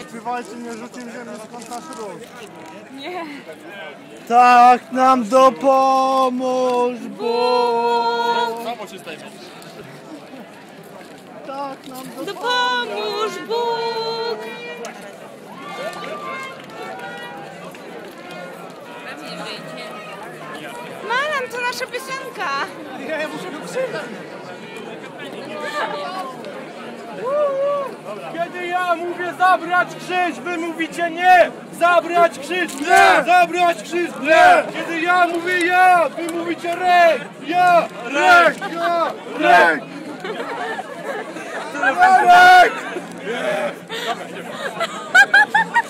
Śpiewajcie, nie rzucim ziemi, skąd nasz ród. Nie. Tak nam dopomóż Bóg. Samo się stajemy. Tak nam Dopomóż Bóg. Malam, to nasza piosenka. Ja muszę go krzyczeć. Kiedy ja mówię zabrać krzyż, wy mówicie nie! Zabrać krzyż! Nie! Zabrać krzyż! Nie! Kiedy ja mówię ja, wy mówicie ręk! Ja! Ręk! Ja! Ręk! Ręk!